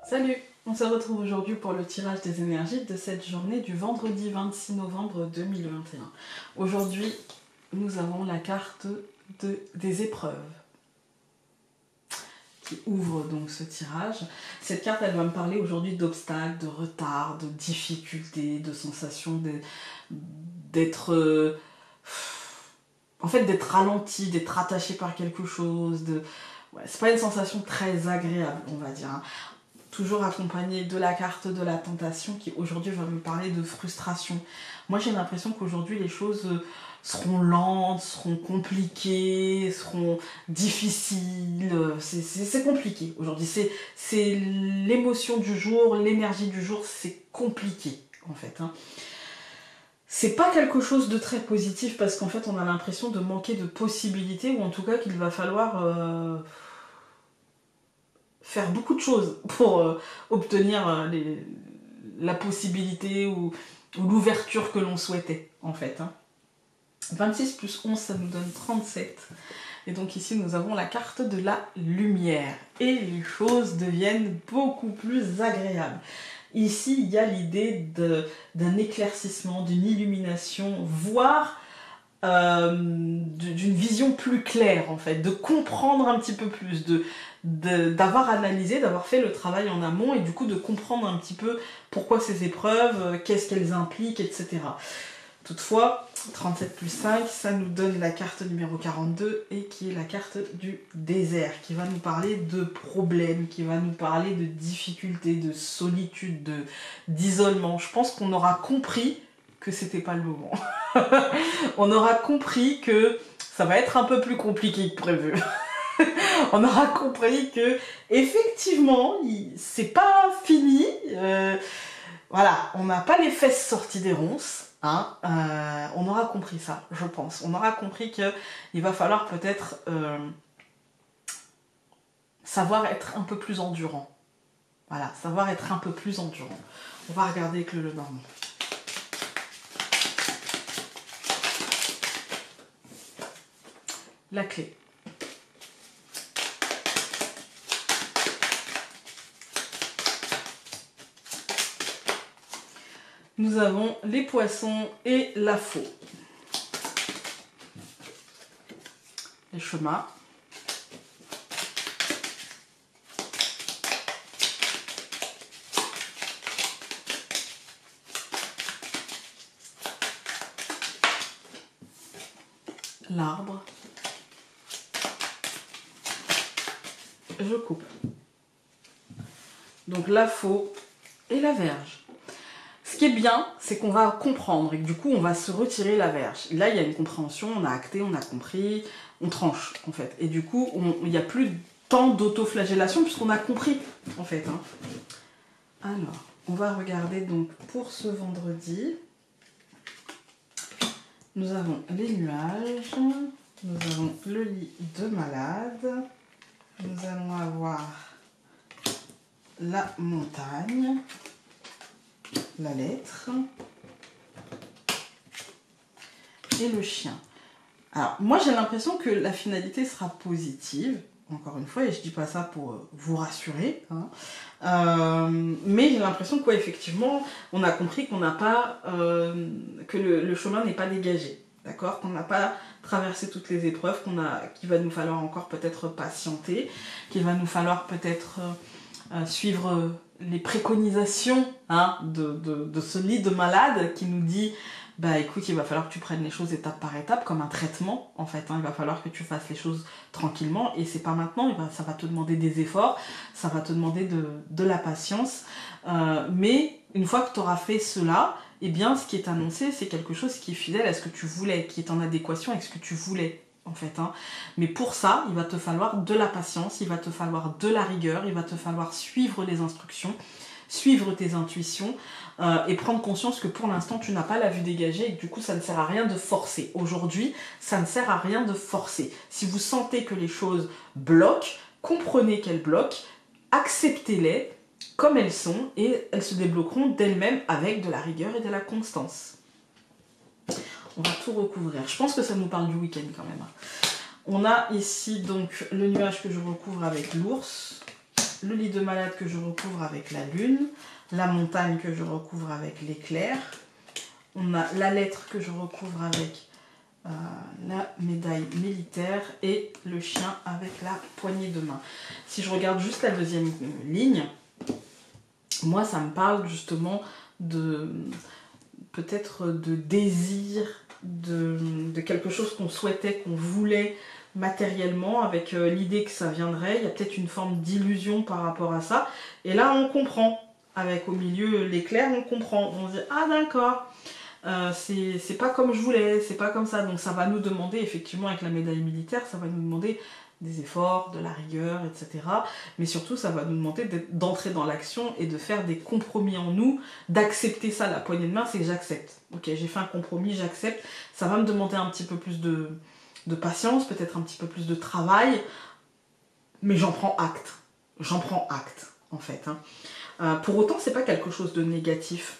Salut, on se retrouve aujourd'hui pour le tirage des énergies de cette journée du vendredi 26 novembre 2021. Aujourd'hui, nous avons la carte des épreuves qui ouvre donc ce tirage. Cette carte, elle va me parler aujourd'hui d'obstacles, de retards, de difficultés, de sensations d'être... en fait, d'être ralenti, d'être attaché par quelque chose. Ouais, c'est pas une sensation très agréable, on va dire. Hein. Toujours accompagnée de la carte de la tentation qui aujourd'hui va me parler de frustration. Moi j'ai l'impression qu'aujourd'hui les choses seront lentes, seront compliquées, seront difficiles. C'est compliqué aujourd'hui. C'est l'émotion du jour, l'énergie du jour, c'est compliqué en fait. Hein. C'est pas quelque chose de très positif parce qu'en fait on a l'impression de manquer de possibilités ou en tout cas qu'il va falloir... faire beaucoup de choses pour obtenir la possibilité ou l'ouverture que l'on souhaitait en fait. Hein. 26 plus 11 ça nous donne 37 et donc ici nous avons la carte de la lumière et les choses deviennent beaucoup plus agréables. Ici il y a l'idée d'un éclaircissement, d'une illumination, voire d'une vision plus claire en fait, de comprendre un petit peu plus, d'avoir analysé, d'avoir fait le travail en amont et du coup de comprendre un petit peu pourquoi ces épreuves, qu'est-ce qu'elles impliquent, etc. Toutefois, 37 plus 5, ça nous donne la carte numéro 42 et qui est la carte du désert, qui va nous parler de problèmes, qui va nous parler de difficultés, de solitude, d'isolement. Je pense qu'on aura compris que c'était pas le moment. On aura compris que ça va être un peu plus compliqué que prévu. On aura compris que effectivement, c'est pas fini. Voilà, on n'a pas les fesses sorties des ronces. Hein. On aura compris ça, je pense. On aura compris qu'il va falloir peut-être savoir être un peu plus endurant. Voilà, savoir être un peu plus endurant. On va regarder avec le Lenormand. La clé. Nous avons les poissons et la faux. Les chemins. L'arbre. Je coupe. Donc la faux et la verge. Ce qui est bien, c'est qu'on va comprendre et que du coup on va se retirer la verge. Là il y a une compréhension, on a acté, on a compris, on tranche en fait. Et du coup il n'y a plus tant d'autoflagellation puisqu'on a compris en fait. Hein. Alors, on va regarder donc pour ce vendredi. Nous avons les nuages, nous avons le lit de malade, nous allons avoir la montagne, la lettre et le chien. Alors, moi j'ai l'impression que la finalité sera positive, encore une fois, et je dis pas ça pour vous rassurer, hein. Mais j'ai l'impression qu'effectivement, on a compris qu'on n'a pas, que le chemin n'est pas dégagé, d'accord, qu'on n'a pas traversé toutes les épreuves, qu'il va nous falloir encore peut-être patienter, qu'il va nous falloir peut-être suivre les préconisations hein, de ce lit de malade qui nous dit bah écoute, il va falloir que tu prennes les choses étape par étape comme un traitement en fait, hein. Il va falloir que tu fasses les choses tranquillement et c'est pas maintenant, ça va te demander des efforts, ça va te demander de la patience, mais une fois que tu auras fait cela, eh bien ce qui est annoncé c'est quelque chose qui est fidèle à ce que tu voulais, qui est en adéquation avec ce que tu voulais. En fait, hein. Mais pour ça, il va te falloir de la patience, il va te falloir de la rigueur, il va te falloir suivre les instructions, suivre tes intuitions et prendre conscience que pour l'instant, tu n'as pas la vue dégagée et que du coup, ça ne sert à rien de forcer. Aujourd'hui, ça ne sert à rien de forcer. Si vous sentez que les choses bloquent, comprenez qu'elles bloquent, acceptez-les comme elles sont et elles se débloqueront d'elles-mêmes avec de la rigueur et de la constance. On va tout recouvrir. Je pense que ça nous parle du week-end quand même. On a ici donc le nuage que je recouvre avec l'ours. le lit de malade que je recouvre avec la lune, la montagne que je recouvre avec l'éclair, on a la lettre que je recouvre avec la médaille militaire et le chien avec la poignée de main. Si je regarde juste la deuxième ligne, moi ça me parle justement de peut-être de désir, de quelque chose qu'on souhaitait, qu'on voulait matériellement, avec l'idée que ça viendrait. Il y a peut-être une forme d'illusion par rapport à ça. Et là on comprend, avec au milieu l'éclair, on comprend. On se dit ah d'accord. C'est pas comme je voulais, c'est pas comme ça. Donc ça va nous demander, effectivement, avec la médaille militaire, ça va nous demander des efforts, de la rigueur, etc. Mais surtout, ça va nous demander d'entrer dans l'action et de faire des compromis en nous, d'accepter ça. La poignée de main, c'est que j'accepte. Ok, j'ai fait un compromis, j'accepte. Ça va me demander un petit peu plus de patience, peut-être un petit peu plus de travail, mais j'en prends acte. J'en prends acte, en fait. Pour autant, c'est pas quelque chose de négatif.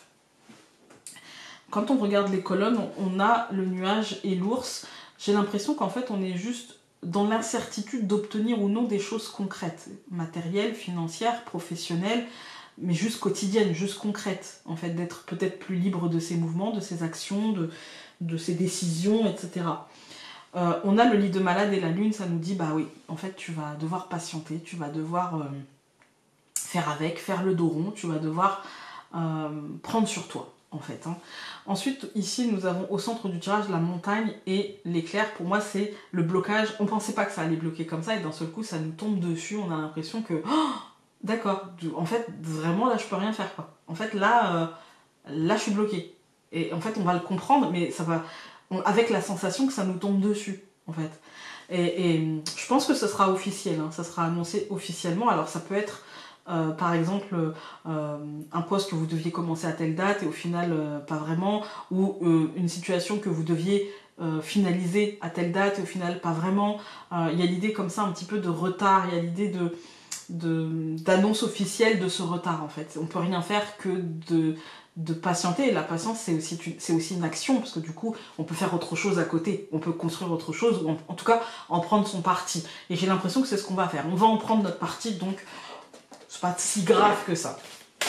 Quand on regarde les colonnes, on a le nuage et l'ours. J'ai l'impression qu'en fait, on est juste dans l'incertitude d'obtenir ou non des choses concrètes, matérielles, financières, professionnelles, mais juste quotidiennes, juste concrètes. En fait, d'être peut-être plus libre de ses mouvements, de ses actions, de ses décisions, etc. On a le lit de malade et la lune, ça nous dit, bah oui, en fait, tu vas devoir patienter, tu vas devoir faire avec, faire le dos rond, tu vas devoir prendre sur toi. En fait. Ensuite, ici, nous avons au centre du tirage la montagne et l'éclair. Pour moi, c'est le blocage. On ne pensait pas que ça allait bloquer comme ça et d'un seul coup, ça nous tombe dessus. On a l'impression que, oh, d'accord, en fait, vraiment, là, je peux rien faire. Quoi. En fait, là, je suis bloquée. Et en fait, on va le comprendre, mais ça va avec la sensation que ça nous tombe dessus, en fait. Et je pense que ce sera officiel. Ça sera annoncé officiellement. Alors, ça peut être par exemple un poste que vous deviez commencer à telle date et au final pas vraiment, ou une situation que vous deviez finaliser à telle date et au final pas vraiment. Il y a l'idée comme ça un petit peu de retard, il y a l'idée d'annonce officielle de ce retard en fait. On peut rien faire que de patienter, et la patience c'est aussi une action, parce que du coup on peut faire autre chose à côté, on peut construire autre chose, ou en tout cas en prendre son parti. Et j'ai l'impression que c'est ce qu'on va faire, on va en prendre notre parti, donc c'est pas si grave que ça.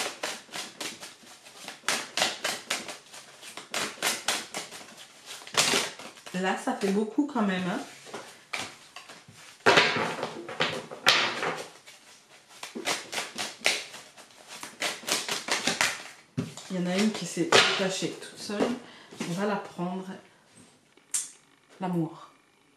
Là, ça fait beaucoup quand même. Il y en a une qui s'est détachée toute seule. On va la prendre. L'amour.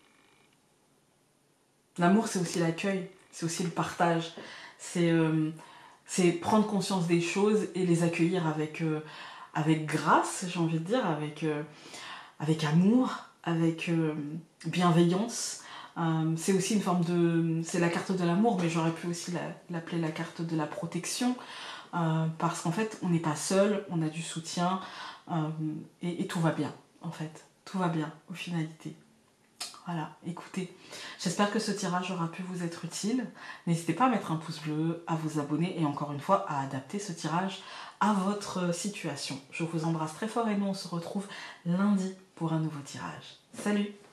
L'amour, c'est aussi l'accueil, c'est aussi le partage. C'est prendre conscience des choses et les accueillir avec grâce, j'ai envie de dire, avec amour, avec bienveillance. C'est aussi une forme de... C'est la carte de l'amour, mais j'aurais pu aussi l'appeler la carte de la protection, parce qu'en fait, on n'est pas seul, on a du soutien, et tout va bien, en fait. Tout va bien, aux finalités. Voilà, écoutez, j'espère que ce tirage aura pu vous être utile. N'hésitez pas à mettre un pouce bleu, à vous abonner et encore une fois à adapter ce tirage à votre situation. Je vous embrasse très fort et nous on se retrouve lundi pour un nouveau tirage. Salut!